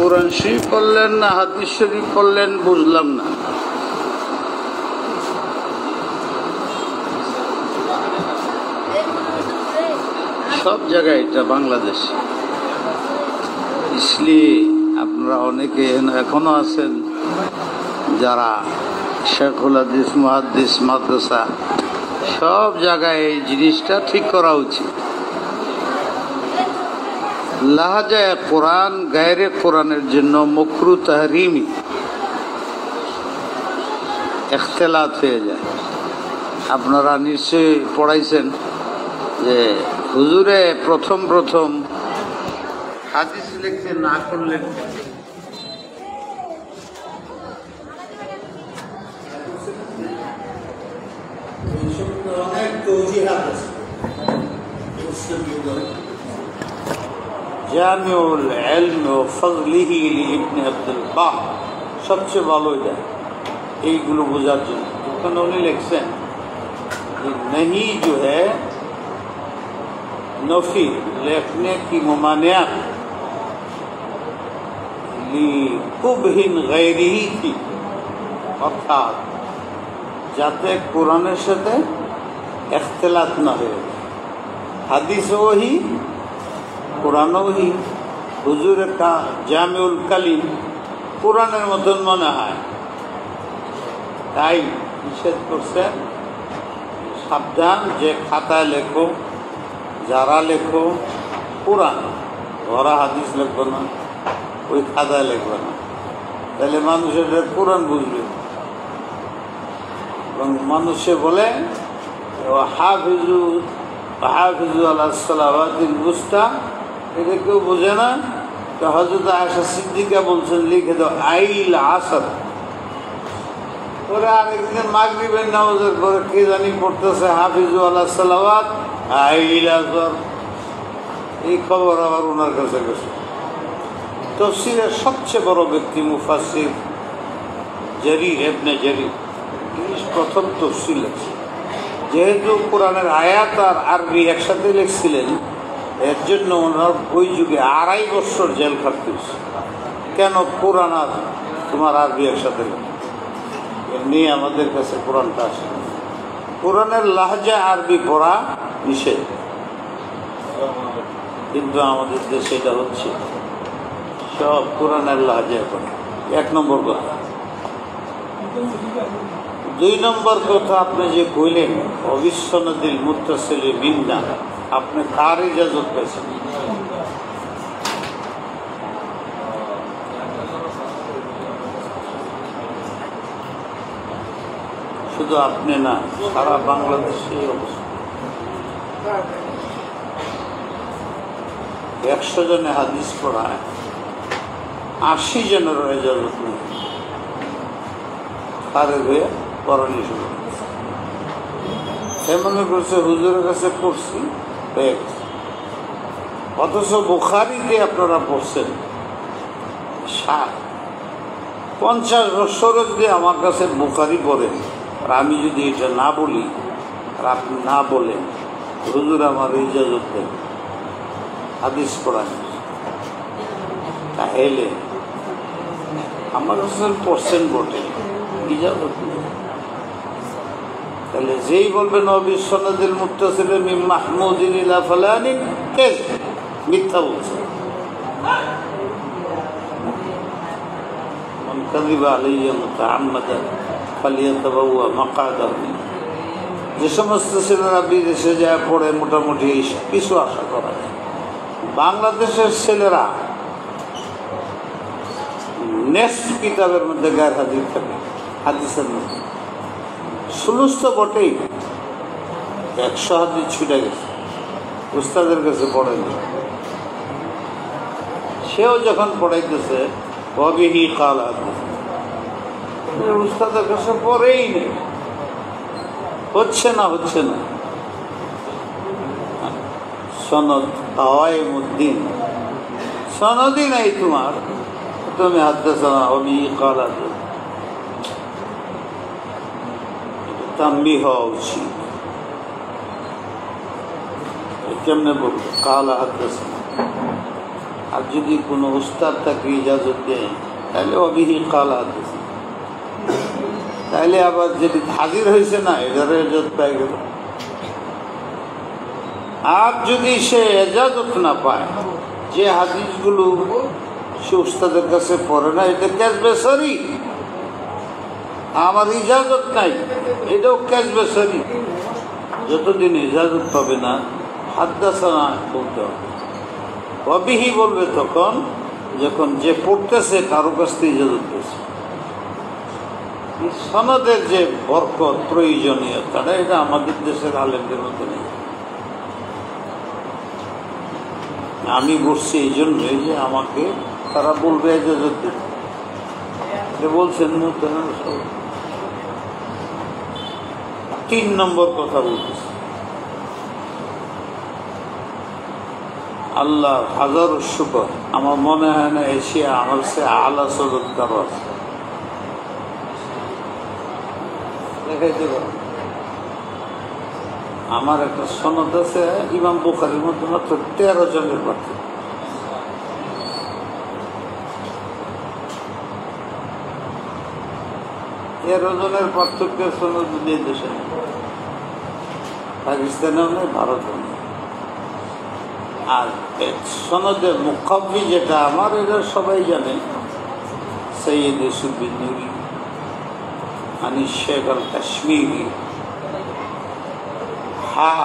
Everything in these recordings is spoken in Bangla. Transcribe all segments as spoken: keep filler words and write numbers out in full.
কোরআন শরীফ পড়লেন না হাদিস শরীফ পড়লেন বুঝলাম না। সব জায়গায় এটা বাংলাদেশে, इसलिए আপনারা অনেকে এখনো আছেন যারা শেখুল হাদিস মুহাদ্দিস মাদ্রাসা, সব জায়গায় এই জিনিসটা ঠিক করা উচিত। লাহাজায় কোরআন গায়রে কোরআনের জন্য মকরু তাহরিমি ইখতিলাত হয়ে যায়। আপনারা নিশ্চয়ই পড়াইছেন যে হুজুরে প্রথম প্রথম হাদিস লিখতে না করলেন, অনেক তৌজিহাত আছে। জামিউল ইলম ওয়া ফাযলিহি লিইবনে আব্দুল বাহ সবচেয়ে ভালো এটা এইগুলো বোঝার জন্য। ওখানে উনি লিখছেন যে नहीं जो है नफी लिखने की ममानियत लिकुबहिन गैरिही थी, অর্থাৎ যাতে কোরআনের সাথে ইখতিলাত না হয়ে যায়। হাদিস ওহি কোরআন ওহি। হুজুরের কা জামিউল কালিম কোরআনের মতন মনে হয়, তাই নিষেধ করছেন সাবধান যে খাতায় লেখো, যারা লেখো কোরআন, ওরা হাদিস লিখবো না, ওই খাতায় লিখবে না, তাহলে মানুষের কোরআন বুঝবে। এবং মানুষে বলে হাফিজু হাফিজু আলাহ সালাওয়াতিল উস্তা, এটা কেউ বোঝে না। তো হযরত আয়েশা সিদ্দিকা বলছেন লিখে দাও আইল আসর। ওরা আরেকদিন মাগরিবের নামাজের পরে কে জানি পড়তেছে হাফিজু আলাহ সালাওয়াত আইল আসর, এই খবর আবার ওনার কাছে গেছে। তাফসীরের সবচেয়ে বড় ব্যক্তি মুফাসসির জারীর ইবনে জারীর প্রথম তাফসীর লিখছে। যেহেতু কোরআনের আয়াত আর আরবি একসাথে লিখছিলেন, এর জন্য ওনার ওই যুগে আড়াই বছর জেল খাটতে হয়েছে। কেন কোরআন আর তোমার আরবি একসাথে লেখা? এমনি আমাদের কাছে কোরআনটা আসে, কোরআনের লাহজা আরবি পড়া নিষেধ, কিন্তু আমাদের দেশে এটা হচ্ছে সব কোরআনের লাহজায় পড়ে। এক নম্বর কথা। দুই নম্বর কথা, আপনি যে কইলেন অবিশ্বনদিল মুত্তাসিল মিন্না, আপনি কার ইজাজত পেয়েছেন? শুধু আপনি না, সারা বাংলাদেশে অবস্থা। একশো জনে হাদিস পড়ায়, আশি জনের ইজাজত নেই, তাদের হয়ে পড়ানি শুরু। সে মনে করছে হুজুরের কাছে পড়ছি হয়ে গেছে। অথচ বুখারীতে আপনারা পড়ছেন ষাট পঞ্চাশ বছর যদি আমার কাছে বুখারী পড়েন, আর আমি যদি এটা না বলি আর আপনি না বলেন, হুজুর আমার ইজাজত দেন হাদিস পড়ান, তাহলে আমার কাছে পড়ছেন বটে, ইজাজত নেই। তাহলে যেই বলবেন অবিশ্বনদিল মুত্তাসিল মিন মাহমুদিন ইলা ফালানি, কে মিথ্যা বলছে। মান কাযিবা আলাইয়া মুতাআম্মাদান ফালিয়াতাবাওয়া মাকআদাহু। যে সমস্ত ছেলেরা বিদেশে যায় পড়ে, মোটামুটি কিছু আশা করা যায়। বাংলাদেশের ছেলেরা নেক্সট কিতাবের মধ্যে গায়ের হাদিস থাকে, হাদিসের মধ্যে সুলুস তো বটেই, একশো হাদিস ছুটে গেছে, উস্তাদের কাছে পড়েনি। সেও যখন পড়াইতেছে ওয়াবিহি কাল হাদিস, উস্তাদের কাছে পড়েই নেই, হচ্ছে না হচ্ছে না। সনদ কাওয়াইমুদ্দিন, সনদই নাই তোমার, তুমি হাদাসানা ওয়াবিহি কাল হাদিস। তাম্বি হওয়া উচিত। কেমনে বলবো কালা হাদাসানা, আর যদি কোনো উস্তাদ তাকে ইজাজত দেয় তাহলে অবিহি কালা দিয়েছে, তাহলে আবার যেটি হাজির হয়েছে না এটার এজাজত পাই গেল। আর যদি সে এজাজত না পায়, যে হাদিসগুলো সে উস্তাদের কাছে পড়ে না, এটা ক্যাশ বেসারি, আমার ইজাজত নাই, এটাও ক্যাশ বেসারি। যতদিন ইজাজত পাবে না হাদ্দাসানা বলতে হবে। অবিহি বলবে তখন যখন যে পড়তেছে কারো কাছ থেকে ইজাজত পেয়েছে। সনদের যে বরকত প্রয়োজনীয়তাটা এটা আমাদের দেশের আলেমদের মধ্যে নেই। আমি বসছি এই জন্যই যে আমাকে তারা বলবে ইজাজত দিতে বলছেন। তিন নম্বর কথা বলতেছে, আল্লাহ হাজারো শুকর, আমার মনে হয় না এশিয়া আমার সে আলা সদত কারো আছে। দেখাইতে পারো আমার একটা সনদ আছে ইমাম বুখারীর মধ্যে মাত্র তেরো জনের পার্থক্য। তেরো জনের পার্থক্যের সনদ দুই দেশে নেই, পাকিস্তানেও নেই, ভারতেও নেই। আর সনদে মুকাব্বি যেটা আমার, এটা সবাই জানে, সৈয়দ ইউসুফ বিন নুরি আনিস শেখ আল কাশ্মীরি। হা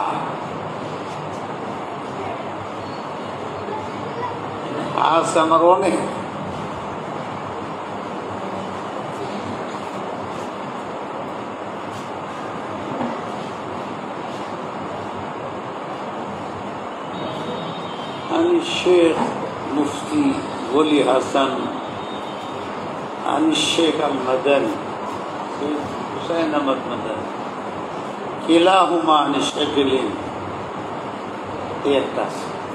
আছে আমার অনেক। عن الشيخ مفتي ولي حسن عن الشيخ المدني حسين أحمد مدني كلاهما عن الشيخين يتاس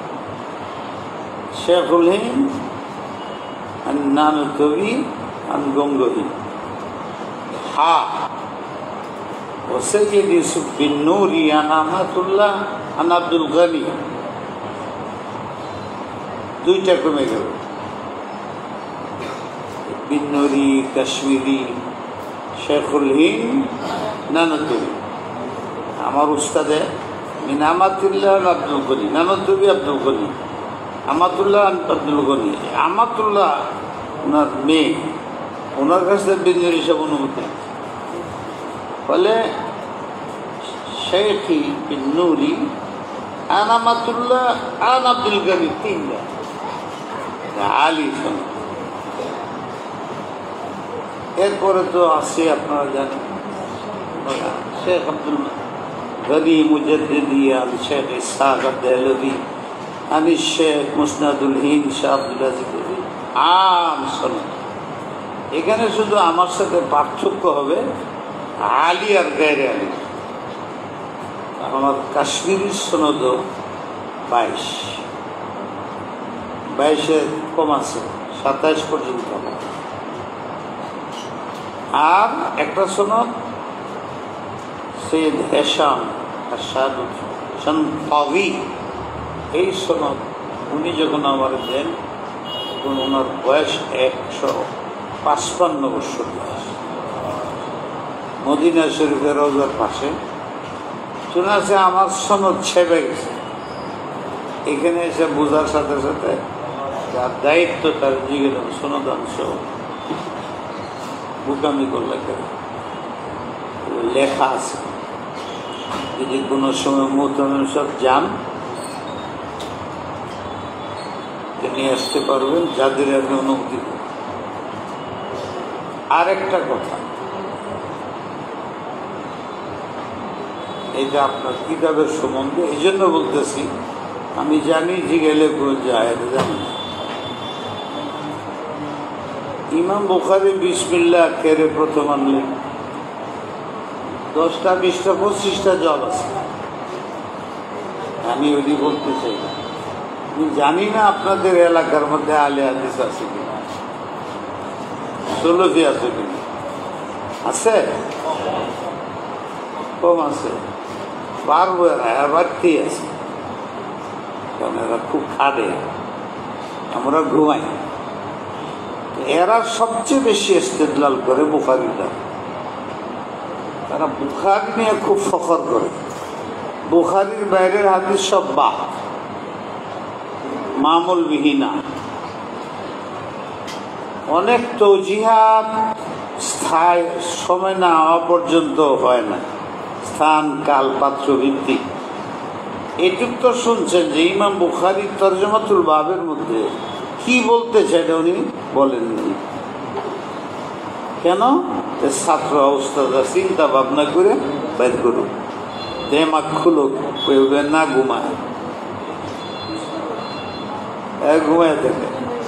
شيخ الهند عن نانوتوي عن غنغوي ها وسيد يوسف بن نوري عن أحمد الله عن عبد الغني। দুইটা কমে গেল, বিন্নুরি কাশ্মীরি শেখুল হিন্দ নানতুবি। আমার উস্তাদে মিন আমাতুল্লাহ আব্দুল গনি, নানতুবি আব্দুল গনি, আমাতুল্লাহ আব্দুল গনি। আমাতুল্লাহ ওনার মেয়ে, ওনার কাছে বিন্নুরি সব অনুমতি। ফলে শেখি বিন্নুরি আন আমাতুল্লাহ আন আব্দুল গনি, তিনটা আলী। এরপরে তো আছে আপনারা জানেন শেখ আব্দুল গনি মুজাদ্দিদি আল শেখ ইসহাক আদ-দেহলভি আনিস শেখ মুসনাদুল হিন্দ শাহ আব্দুল আজিজ। আম সনদ। এখানে শুধু আমার সাথে পার্থক্য হবে আলী আর গায়রে আলী। আমার কাশ্মীরের সনদ বাইশ, বাইশে কম আছে, সাতাইশ পর্যন্ত। আর একটা সনদ সৈয়দ হেশাম শান্তাবি, এই সনদ উনি যখন আমার দেন তখন ওনার বয়স একশো পাঁচপান্ন বছর বয়স। মদিনা শরীফের রওজার পাশে শোনা আছে আমার সনদ ছেপে গেছে। এখানে এসে বোঝার সাথে সাথে যার দায়িত্ব তার জিজ্ঞেস সনদাংশ বুকামি করলে কেন লেখা আছে। যদি কোনো সময় মোহতামিম সব যান নিয়ে আসতে পারবেন, যাদের আপনি অনুমতি দেবেন। আর একটা কথা, এটা আপনার কিতাবের সম্বন্ধে এই জন্য বলতেছি, আমি জানি যে গেলে কোনো যায় জানি না। ইমাম বুখারী বিসমিল্লাহ খেরে প্রথম আনলেন, দশটা বিশটা পঁচিশটা জব আছে। আমি ওই বলতে চাই না, আমি জানি না আপনাদের এলাকার মধ্যে আলে হাদিস আছে কিনা, সুলফি আছে কিনা। আছে, কম আছে, পারবো এরা বাড়তেই আছে, কারণ এরা খুব খাটে। আমরা ঘুমাই। এরা সবচেয়ে বেশি ইস্তেদলাল করে বুখারীটা, তারা বুখারী নিয়ে খুব ফখর করে। বুখারীর বাইরের হাদিস সব বাদ, মামুল বিহীনা। অনেক তৌজিহাত স্থায়ী সময় না হওয়া পর্যন্ত হয় না, স্থান কাল পাত্র ভিত্তিক। এটুক তো শুনছেন যে ইমাম বুখারীর তরজমাতুল বাবের মধ্যে কি বলতে চাই উনি বলেননি। কেন? ছাত্র উস্তাদরা চিন্তা ভাবনা করে বের করুক, দেমাগ খুলুক, না ঘুমায় ঘুমায় থাকে।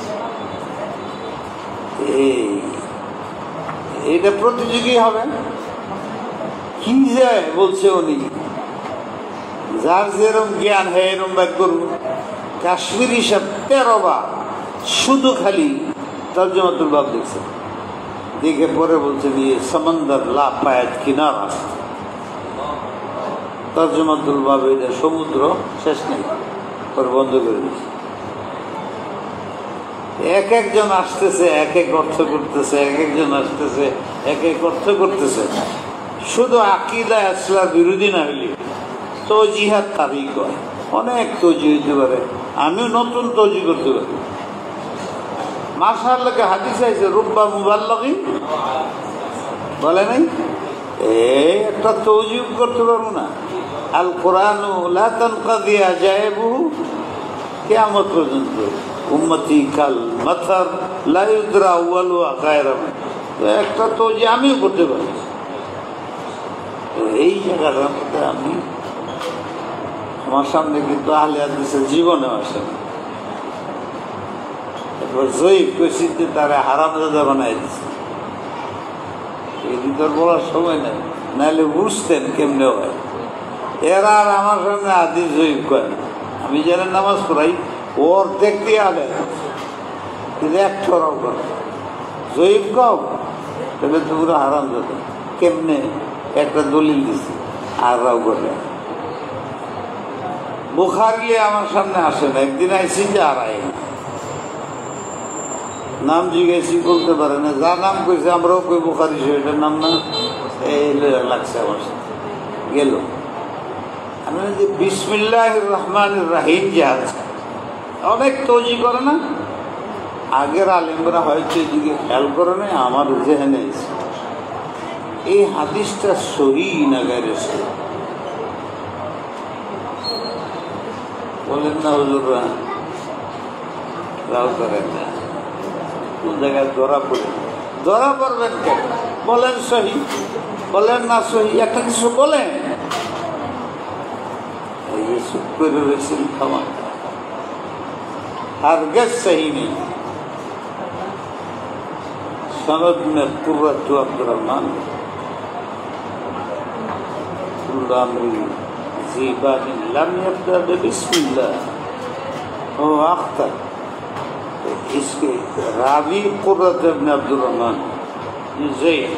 এইটা প্রতিযোগী হবে কি যায় বলছে উনি, যার যেরকম জ্ঞান হয় এরম বের করব। কাশ্মীর হিসাব তেরো বার শুধু খালি তর্জমাতুল বাব দেখছে, দেখে পরে বলছে যে সমন্দর লা পায়াত কিনারা, তর্জমাতুল বাব এটা সমুদ্র শেষ নেই, পরে বন্ধ করে দিচ্ছে। এক একজন আসতেছে এক এক অর্থ করতেছে, এক একজন আসতেছে এক এক অর্থ করতেছে। শুধু আকিদা আসলার বিরোধী না হইলে তৌজিহাত তারই কয়, অনেক তৌজি হইতে পারে, আমিও নতুন তৌজি করতে পারি। মাশাআল্লাহকে হাদিস আছে রুব্বা মুবাল্লিগিন বলে নাই, এই একটা তৌজি করতে পারবো না। আল কোরআনু লা তানকাদি আজাইবুহু, কিয়ামত পর্যন্ত। উম্মতি কাল মাথার লা ইউদরা আউয়ালু আখায়রা, একটা তৌজি আমিও করতে পারি। এই জায়গাটার মধ্যে আমি আমার সামনে কিন্তু আহলে হাদিসের জীবনে আসে না। এবার জয়ীফ কইসিতে তারা হারামজাদা বানাই দিচ্ছে, এই ভিতর বলার সময় নেই, নাহলে বুঝতেন কেমনে হয়। এরা আর আমার সামনে হাদিস জয়ীফ কয় না। আমি যারা নামাজ পড়াই ওর দেখতে আলে কিন্তু এক ঠরাও করে জয়ীফ কও, তাহলে তো পুরো হারামজাদা। কেমনে? একটা দলিল দিচ্ছে আর রাও করে। বুখারী আমার সামনে আসে না, একদিন আইসি যে আর আই নাম জিজ্ঞেসি বলতে পারে না, যা নাম কইছে আমরাও কই বুখারী শরীফের নাম না, এই লাগছে আমার সাথে গেল। আমি যে বিসমিল্লাহির রহমানির রহিম যে আছে অনেক তৌজি করে না, আগের আলেমরা হয়তো এদিকে খেয়াল করে না, আমার জেহেনে এসে এই হাদিসটা সহিহ না গায়রে সহিহ বলেন না হুজুররা, রাও করেন না, কোন জায়গায় ধরা পড়ে ধরা পড়বেন কেন? বলেন সহিহ, বলেন না সহিহ, একটা কিছু বলেন। এই যে চুপ করে রয়েছেন খাওয়া হারগিজ সহিহ নেই। সনদ মে কুররাতু আব্দুর রহমান আমরি जीबान लम यब्दा बिस्मिल्लाह ओ अख्तर। इसके रावी कुर्रत इब्न अब्दुर रहमान ज़ैद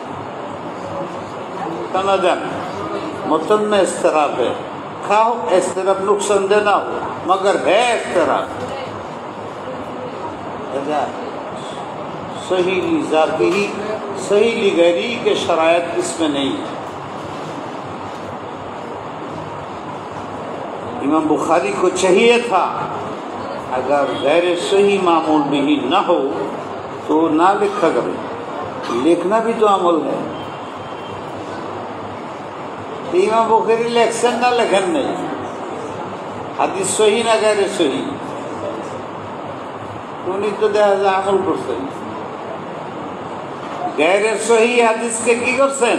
तनदन मतन में इस्तराब है, खाओ इस्तराब नुकसानदेह ना हो मगर है इस्तराब। सही ज़ाती ही सही लिगरी के शरायत इसमें नहीं है। इमाम बुखारी को चाहिए था अगर गैर सही मामूल भी न हो तो ना लिखा करें, लिखना भी तो अमल है। इमाम बुखारी लेखन ना लेखन नहीं, हादिस सही ना गैर सही उन्हीं तो দেখা যায় আমল করছেন, गैर सही হাদিসকে কি করছেন?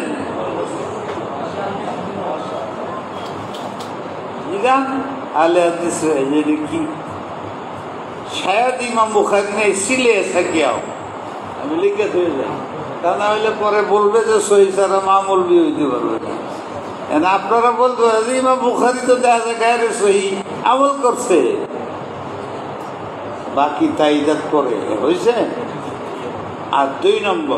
आले हदीस की शायद इमाम बुखारी ने इसीलिए ऐसा किया हो, हमें लिखे थे তা না হইলে পরে বলবে যে সহি সারা মামুল বি হইতে পারবে না। আপনারা বলতে পারেন যে ইমাম বুখারী তো দেখা যায় গায়রে সহি আমল করছে, বাকি তাইদাত করে হয়েছে। আর দুই নম্বর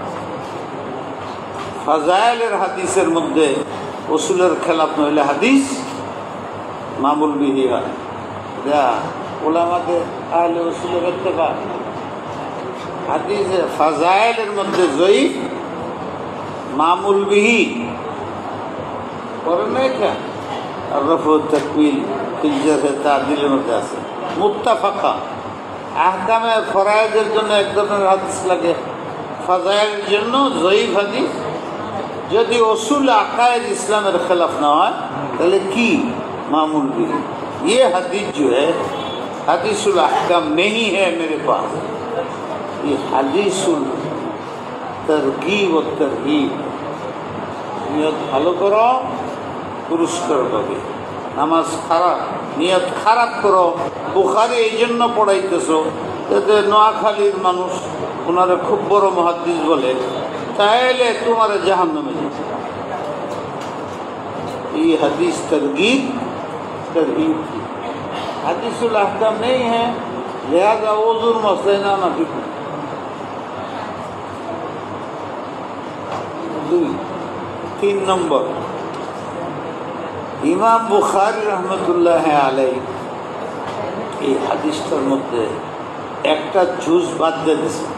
ফাজাইলের হাদিসের মধ্যে উসুলের খেলাফ নইলে হাদিস মামুল বিহি হয়, উলামাদের আহলে উসুলের ইত্তেফাক হাদিসে ফাজাইলের মধ্যে জয়ীফ মামুল বিহি করেন না এটা আর রফু তাকমিল ফিলজারে তাদিলের মধ্যে আছে মুত্তাফাকা আহকামে ফরায়েদের জন্য এক ধরনের হাদিস লাগে ফাজাইলের জন্য জয়ীফ হাদিস যদি उसूल अकायद इस्लामेर खिलाफ ना हो तो की मामूल भी ये हदीस जो है हदीसुल अहकाम नहीं है मेरे पास ये हदीसुल तरगीब और तरहीब नियत ভালো করো পুরস্কার পাবে নামাজ খারাপ নিয়ত খারাপ করো বুখারী এই জন্য পড়াইতেছো যাতে নোয়াখালীর মানুষ ওনারা খুব বড় মুহাদ্দিস বলে ताहले तुम्हारे जहन्नम में ये हदीस तरगीब तरहीब की हदीसुल अहकाम नहीं है लिहाजा वज़ूर मसले ना ना ठीक दुई तीन नंबर इमाम बुखारी रहमतुल्लाह अलैहि ये हदीसটার মধ্যে একটা জুজ বাদ দিয়েছে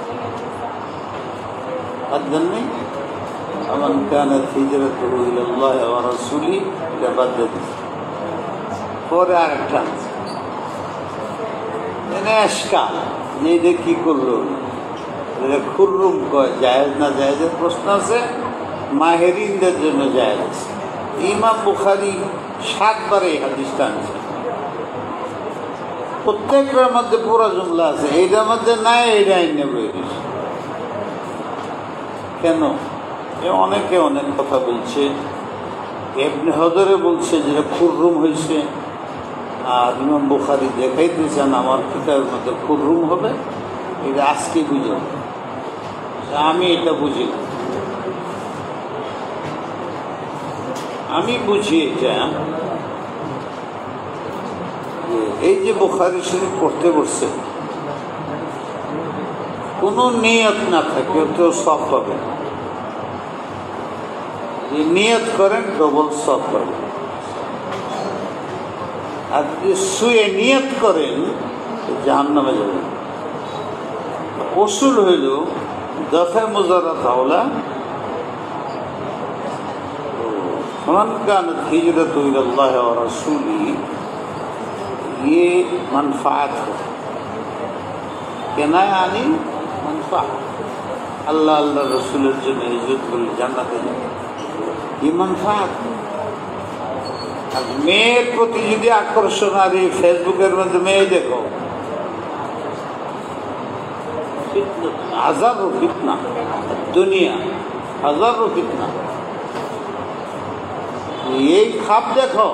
अदन्नी अमन कानत हिजरतुहु इलल्लाह व रसूलिही এটা বাদ দিয়েছে পরে আরেকটা এনে এশকাল যে কি করলো এটা খুররুম কয় জায়েজ না জায়েজের প্রশ্ন আছে মাহেরিনদের জন্য জায়েজ আছে ইমাম বুখারী সাতবার এই হাদিসটা আনছে প্রত্যেকটার মধ্যে পুরো জুমলা আছে এইটার মধ্যে নাই এইটা আইনে বইছে কেন এ অনেকে অনেক কথা বলছে ইবনে হজরে বলছে যেটা খুররুম হয়েছে আর ইমাম বুখারী দেখাইতেছেন আমার কিতাবের মধ্যে খুররুম হবে এটা আজকে বুঝে আমি এটা বুঝি আমি বুঝি এটা এই যে বুখারী শরীফ পড়তে বসছে কোনো নিয়ত না থাকে তো সব পাবে যে নিয়ত করেন ডবল সব পাবে আর যদি শুয়ে নিয়ত করেন জাহান্নামে যাবেন উসুল হইল দফে মুজাররাত আওলা মান কানাত হিজরতু ইলাল্লাহ ওয়া রাসূলিহি ये मनफात है कहना यानी मनफात अल्लाह अल्लाह रसूलेर जन्य हिजरत करले জান্নাতে যাবে ये मनफात আর মেয়ের প্রতি যদি আকর্ষণ আর এই ফেসবুকের মধ্যে মেয়ে দেখো হাজারো ফিতনা দুনিয়া হাজারো ফিতনা এই খাপ দেখো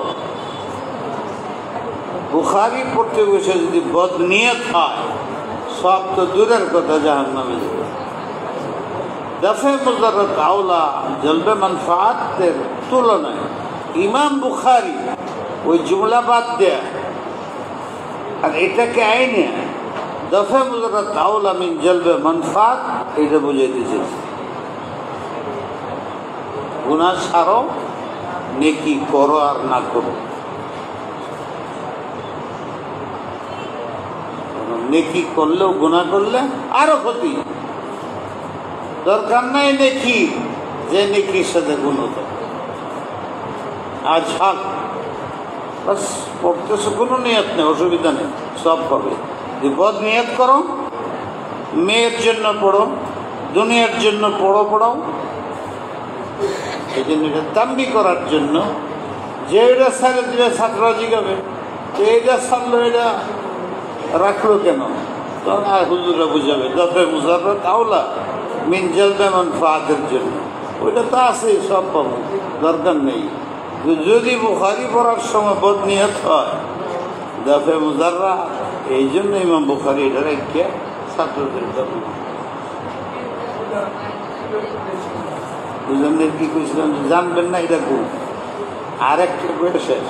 বুখারী পড়তে বসে যদি বদনিয়ত হয় সব তো দূরের কথা জাহান্নামে যাবে দফে মুজাররাত আওলা জলবে মানফাতের তুলনায় ইমাম বুখারী ওই জুমলা বাদ দেয়া আর এটাকে আইনে দফে মুজাররাত আওলা মিন জলবে মানফাত এটা বুঝাইতে চেয়েছে গুনাহ ছাড়ো নেকি করো আর না করো নেকি করলেও গুনাহ করলে আরো ক্ষতি দরকার নাই নেকি যে নেকির সাথে গুনাহ থাকে আজ হক বাস পড়তেছে কোনো নিয়ত নেই অসুবিধা নেই সব পাবে যে বদ নিয়ত করো মেয়ের জন্য পড়ো দুনিয়ার জন্য পড়ো পড়াও এই জন্য এটা তাম্বি করার জন্য যে এটা ছাড়ে দিলে ছাত্র জিগাবে তো এইটা ছাড়লো এটা রাখলো কেন তখন আর হুজুরা বুঝাবে দফে মুজাররাত আওলা মিন জলবে মানফাতের জন্য ওইটা তো আছেই সব পাবো দরকার নেই যদি বুখারী পড়ার সময় বদনিয়ত হয় দফে মুজাররাত এই জন্য ইমাম বুখারী এটা রেখে ছাত্রদের দফে বুঝলেন কি কইছিলাম জানবেন না এটা খুব আর একটা বইটা শেষ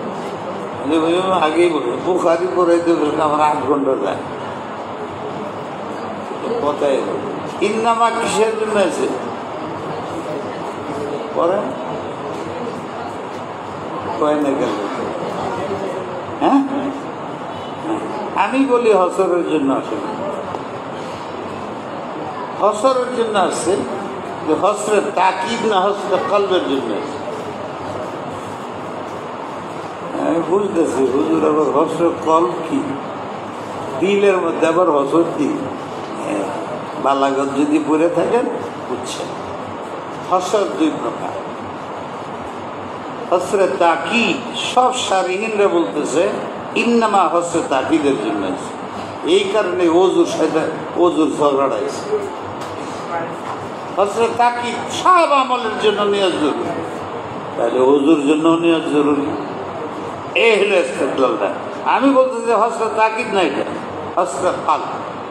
আগেই বলবো বুখারী পড়াইতে বলতে আমার আট ঘন্টা যায় কথাই ইন্নামা কিসের জন্য আছে পরে কয় না গেল হ্যাঁ আমি বলি হসরের জন্য আসে না, হসরের জন্য আসছে যে হসরে তাকিদ না, হসরে কলবের জন্য আসছে। আমি বুঝতেছি হুজুর আবার হসরে কলব কি, দিলের মধ্যে আবার হসর কি, বালাগত যদি পড়ে থাকেন বুঝছেন। হসর দুই প্রকার, হসরে তাকিদ সব সারিহীনরা বলতেছে ইন্নামা হসরে তাকিদের জন্য আছে, এই কারণে ওজুর সাথে ওজুর ঝগড়াইছে। হসরে তাকিদ সব আমলের জন্য নিয়ত জরুরি, তাহলে ওজুর জন্য নিয়ত জরুরি। এই হলো ইস্তেদলালটা। আমি বলতেছি হসরে তাকিদ না, এটা হসরে কলব।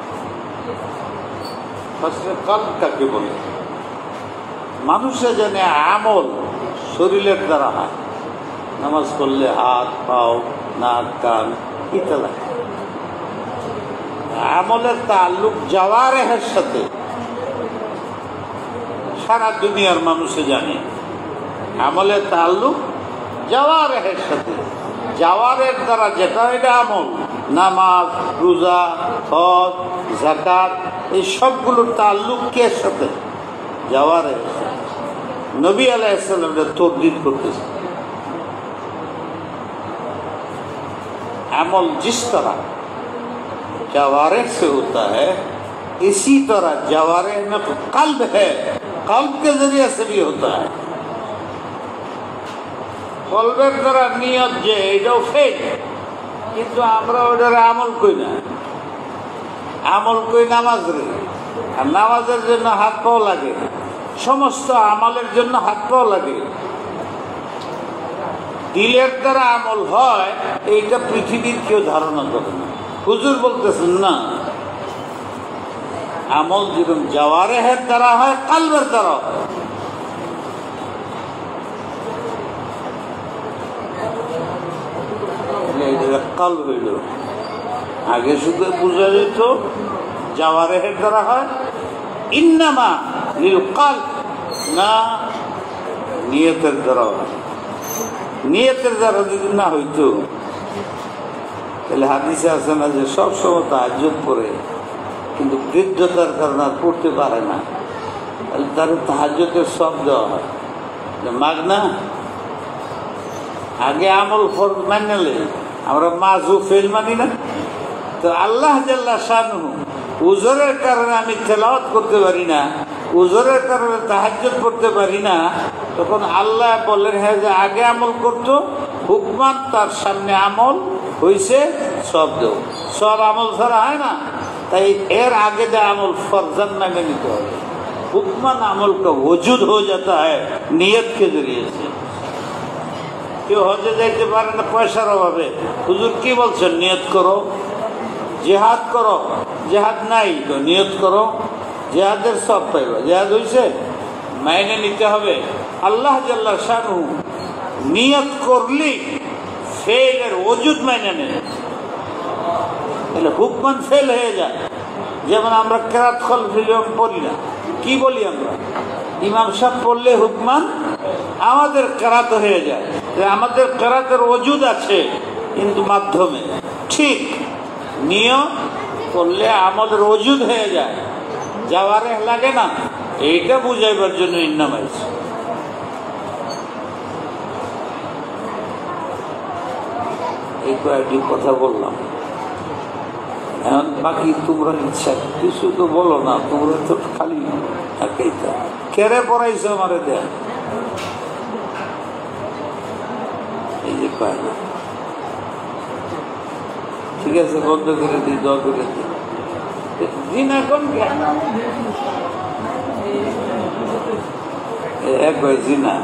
হসরে কলব কাকে বলে? মানুষের জানে আমল শরীরের দ্বারা হয়, নামাজ পড়লে হাত পাও নাক কান ইত্যাদি। আমলের তাল্লুক জাওয়ারেহের সাথে সারা দুনিয়ার মানুষে জানে। আমলের তাল্লুক জাওয়ারেহের সাথে, জাওয়ারের দ্বারা যেটা এটা আমল, নামাজ রোজা হজ যাকাত এই সবগুলোর তাল্লুক কে সাথে? জাওয়ারেহের সাথে। नबी अलैहिस्सलाम ने तौहीद करते अमल जिस तरह जवारिह से होता है इसी तरह जवारिह में तो कल्ब है, कल्ब के जरिए से भी होता है। कल्बेर द्वारा नियत जे एटाও फेक, কিন্তু আমরা ওটার আমল কই না। আমল কই নামাজ রে, আর নামাজের জন্য হাত পাও লাগে, সমস্ত আমলের জন্য হাত পাও লাগে। দিলের দ্বারা আমল হয় এইটা পৃথিবীর কেউ ধারণা করে না। হুজুর বলতেছেন না, আমল যেরকম জাওয়ারিহের দ্বারা হয় কলবের দ্বারা হয়। কলব হইল, আগে শুধু বোঝা যেত জাওয়ারিহের দ্বারা হয়, ইন্নামা লিল কলব না, নিয়তের দ্বারা হয়। নিয়তের দ্বারা যদি না হইতো তাহলে হাদিসে আছে না যে সবসময় তাহাজ্জুদ পড়ে কিন্তু বৃদ্ধতার কারণে আর পড়তে পারে না, তাহলে তার তাহাজ্জুদের সব দেওয়া হয় মাগনা। আগে আমল ফরজ মানলে আমরা মাজু ফেল মানি না, তো আল্লাহ জাল্লা শানুহু উজরের কারণে আমি তেলাওয়াত করতে পারি না, উজরের কারণে তাহাজ্জুদ পড়তে পারি না, তখন আল্লাহ বললেন হ্যাঁ যে আগে আমল করতো হুকমান তার সামনে আমল হয়েছে সব দেও, সব আমল ছাড়া হয় না, তাই এর আগে যে আমল फर्जन মেনে নিতে হবে। হুকমান আমল का वजूद हो जाता है नियत के जरिए से। কেউ হজে যাইতে পারে না পয়সার অভাবে, হুজুর কি বলছেন নিয়ত করো, জিহাদ করো, জিহাদ নাই তো নিয়ত করো, জিহাদের সব পাইবা। জিহাদ হয়েছে মাইনে নিতে হবে। আল্লাহ জাল্লা শানুহু নিয়ত করলি ফেলের ওজুদ মাইনে নেয়, তাহলে হুকমান ফেল হয়ে যায়। যেমন আমরা কেরাত খলফি পড়ি না, কি বলি আমরা ইমাম সাহেব পড়লে হুকমান আমাদের কেরাত হয়ে যায়, আমাদের কেরাতের ওজুদ আছে কিন্তু মাধ্যমে। ঠিক নিয়ত করলে আমাদের ওজুদ হয়ে যায়, জাওয়ারিহ লাগে না, এইটা বুঝাইবার জন্য ইন্নাম আছে। এই কয়েকটি কথা বললাম, এখন বাকি তোমরা ইচ্ছা কিছু তো বলো না, তোমরা তো খালি একাইতা কেড়ে পড়াইছো আমারে দেখ। এই যে কয় না, ঠিক আছে বন্ধ করে দিই, দোয়া করে দিই। দিন এখন এক হয়েছি না,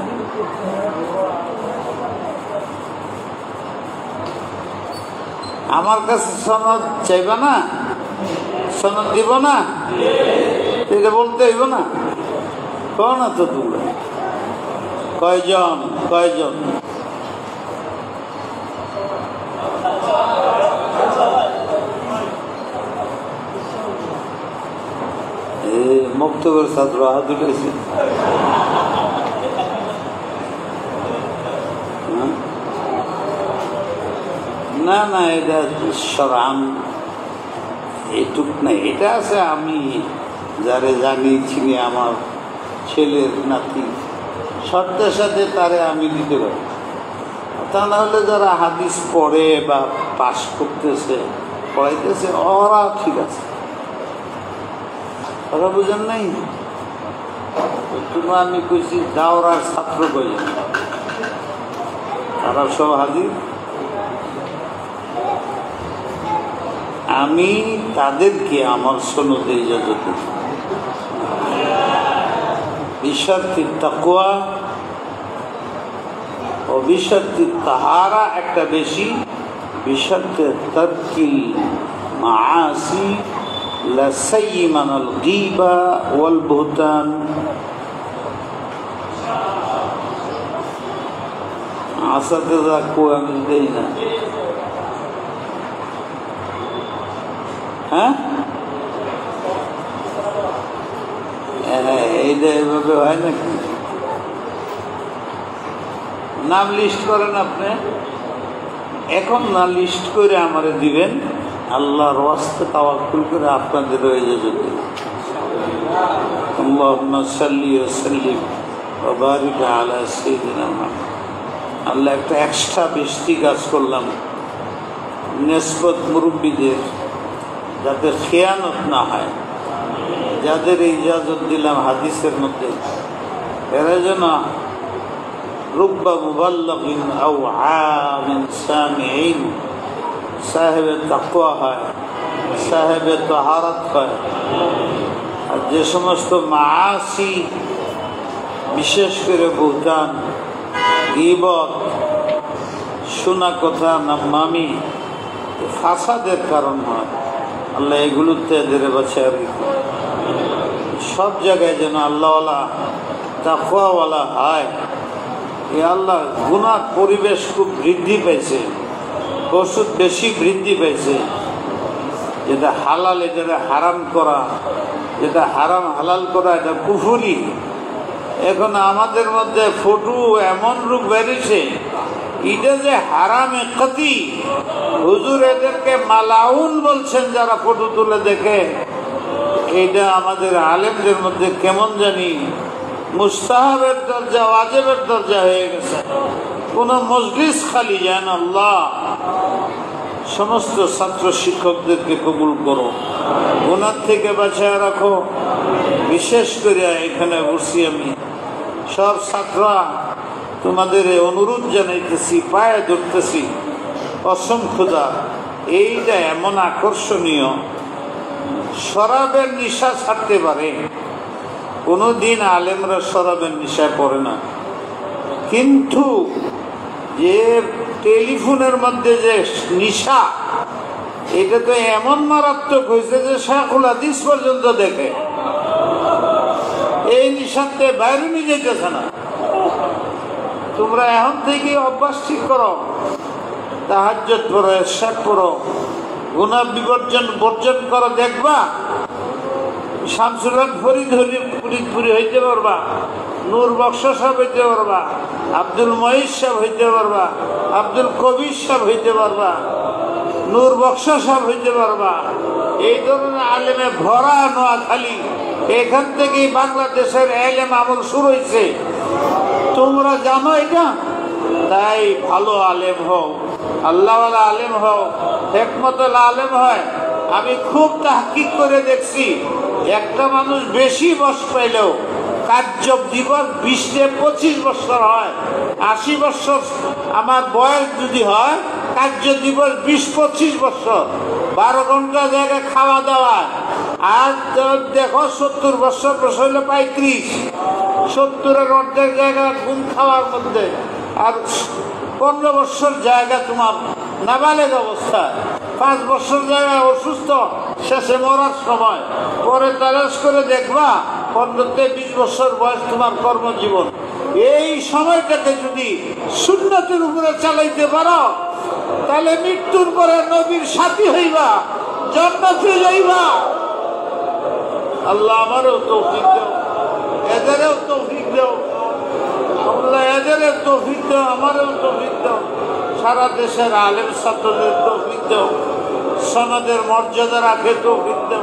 আমার কাছে সনদ চাইবা না, সনদ দিব না, এটা বলতে হইব না, কও না তো তোমরা কয়জন কয়জন মুক্তগর ছাত্র হাত উঠেছে। না না এটা সরাম এইটুক নাই, এটা আছে আমি যারে জানি চিনি আমার ছেলের নাতি শর্তের সাথে তারে আমি দিতে পারি। তা নাহলে যারা হাদিস পড়ে বা পাশ করতেছে পড়াইতেছে ওরা ঠিক আছে, ওরা বুঝেন নাই। তুমি আমি কইছি দাওরার ছাত্র কই তারা সব হাজির, আমি তাদেরকে আমার সনদে ইজাজত দিই। বিশার্তি তাকওয়া ও বিশার্তি তাহারা একটা বেশি, বিশার্তি তারকিল মাআসি লা সাইয়্যিমান আল গীবা ওয়াল বুহতান। আসাতে যা কো আমি দেই না, হ্যাঁ এইটা এভাবে হয় নাকি? নাম লিস্ট করেন আপনি এখন, না লিস্ট করে আমারে দিবেন, আল্লাহর ওয়াস্তে তাওয়াক্কুল করে আপনাদের হয়ে যাবে। আল্লাহুম্মা সাল্লি ওয়া সাল্লিম ওয়া বারিক আলা সাইয়্যিদিনা মুহাম্মদ। আল্লাহ একটা এক্সট্রা বেশি কাজ করলাম নিসবত মুরব্বীদের, যাতে খেয়ানত না হয়, যাদের ইজাজত দিলাম হাদিসের মধ্যে এরা যেন রুব্বা মুবাল্লিগিন আও আমিন সামিঈন সাহেবে তাকওয়া হয়, সাহেবে তাহারাত হয়। আর যে সমস্ত মাআসি বিশেষ করে বুহতান, গীবত, শোনা কথা, নামামি, ফাসাদের কারণ হয়, আল্লাহ এগুলোতে এদের বাঁচায় রেখে সব জায়গায় যেন আল্লাহওয়ালা তাকওয়াওয়ালা হয়। এ আল্লাহ গুনার পরিবেশ খুব বৃদ্ধি পাইছে, ওষুধ বেশি বৃদ্ধি পাইছে। যেটা হালাল এটা হারাম করা, যেটা হারাম হালাল করা এটা কুফরি। এখন আমাদের মধ্যে ফটো এমন রূপ বেরিয়েছে, এটা যে হারামে কতি, হুজুর এদেরকে মালাউন বলছেন যারা ফটো তুলে দেখে। এটা আমাদের আলেমদের মধ্যে কেমন জানি মুস্তাহাবের দরজা, ওয়াজিবের দরজা হয়ে গেছে। কোন মজলিস খালি যায় না। আল্লাহ সমস্ত ছাত্র শিক্ষকদেরকে কবুল করো, গুনাহ থেকে বাঁচায় রাখো। বিশেষ করে এখানে বসছি আমি, সব ছাত্ররা তোমাদের অনুরোধ জানাইতেছি, পায়ে ধরতেছি, অসংখ্যদা এইটা এমন আকর্ষণীয়, শরাবের নেশা ছাড়তে পারে। কোনোদিন আলেমরা শরাবের নেশায় পড়ে না, কিন্তু যে টেলিফোনের মধ্যে যে নেশা, এটা তো এমন মারাত্মক হয়েছে যে শায়খুল হাদিস পর্যন্ত দেখে। এই নেশাতে বাইরে নিয়ে যেতেছে না। তোমরা এখন থেকে অভ্যাস ঠিক করো, তাহাজ্জুদ পড়ো, ইশরাক পড়ো, গুনাহ বিবর্জন বর্জন করো, দেখবা শামসুল হক ফরিদ ফরিদপুরি হইতে পারবা, নূর বক্স সাহেব হইতে পারবা, আব্দুল মহিদ সাহেব হইতে পারবা, আব্দুল কবির সাহেব হইতে পারবা, নূর বক্স সাহেব হইতে পারবা। এই ধরনের আলেমে ভরা নোয়াখালী, এখান থেকেই বাংলাদেশের এলেম আমল শুরু হয়েছে। তোমরা জানো এটা? তাই ভালো আলেম হও, আল্লাহওয়ালা আলেম হও, হিকমতওয়ালা আলেম হয়। আমি খুব তাহকিক করে দেখছি, একটা মানুষ বেশি বয়স পাইলেও কার্য দিবস বিশ থেকে পঁচিশ বছর হয়। আশি বছর আমার বয়স যদি হয়, কার্য দিবস বিশ পঁচিশ বছর, বারো ঘন্টা জায়গায় খাওয়া দাওয়া। আর দেখো সত্তর বছর বছর হইলে পঁয়ত্রিশ, সত্তরের অর্ধেক জায়গা ঘুম খাওয়ার মধ্যে, আর পনেরো বছর জায়গা তোমার নাবালেগ অবস্থা, পাঁচ বছর জায়গায় অসুস্থ, শেষে মরার সময়। পরে তালাশ করে দেখবা পনেরো থেকে বিশ বছর বয়স তোমার কর্মজীবন। এই সময়টাকে যদি সুন্নতের উপরে চালাইতে পারো, তাহলে মৃত্যুর পরে নবীর সাথী হইবা, জান্নাতে যাইবা। আল্লাহ আমারও তৌফিক দাও, এদেরও তৌফিক দাও, আল্লাহ এদেরও তৌফিক দাও, আমারও তৌফিক দাও। সারা দেশের আলেম ছাত্রদের তৌফিক দাও, সনদের মর্যাদা রাখে তৌফিক দাও।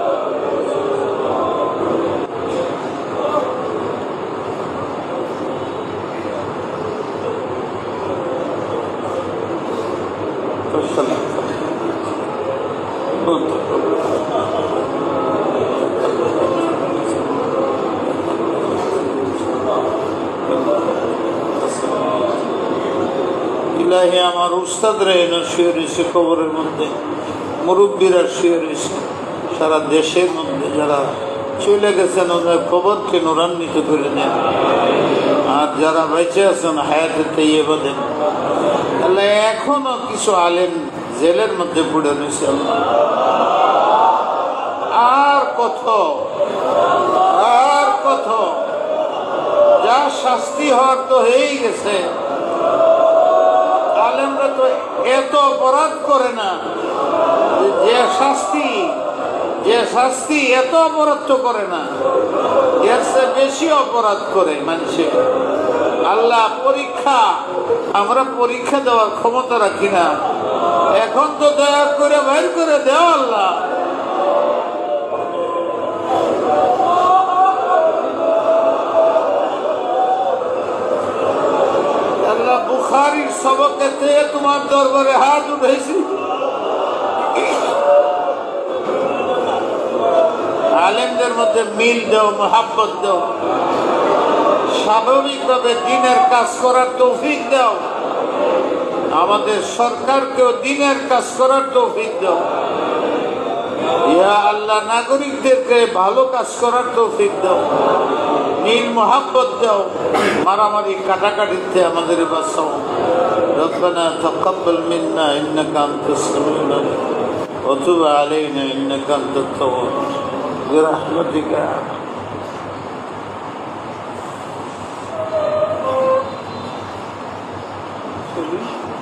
ইলাহি আমার উস্তাদরা এনে শুয়ে রয়েছে কবরের মধ্যে, মুরব্বীরা শুয়ে রয়েছে সারা দেশের মধ্যে, যারা চলে গেছেন ওদের কবরকে নুরান্বিত করে নেন, আর যারা বেঁচে আছেন হায়াতে তাইয়্যিবা দেন। আল্লাহ এখনো কিছু আলেম জেলের মধ্যে পড়ে রয়েছে, আর কত আর কত, যা শাস্তি হওয়ার তো হয়েই গেছে। আলেমরা তো এত অপরাধ করে না, যে শাস্তি যে শাস্তি এত অপরাধ তো করে না, এর চেয়ে বেশি অপরাধ করে মানুষে। আল্লাহ পরীক্ষা, আমরা পরীক্ষা দেওয়ার ক্ষমতা রাখি না, এখন তো দয়া করে বাইর করে দেও আল্লাহ। আল্লাহ বুখারীর সবকেতে তোমার দরবারে হাত উঠেছি, আলেমদের মধ্যে মিল দাও, মোহাব্বত দাও, স্বাভাবিকভাবে দিনের কাজ করার তৌফিক দাও, আমাদের সরকারকেও দিনের কাজ করার তৌফিক দাও। ইয়া আল্লাহ নাগরিকদেরকে ভালো কাজ করার তৌফিক দাও, মিল মোহাব্বত দাও, মারামারি কাটাকাটিতে আমাদের বাঁচাও। রব্বানা তাকাব্বাল মিন্না ইন্নাকা আনতাস সামিউল আলিম ওয়া তুব আলাইনা ইন্নাকা আনতাত তাওয়াব বিরহমাতিকা। চল্লিশ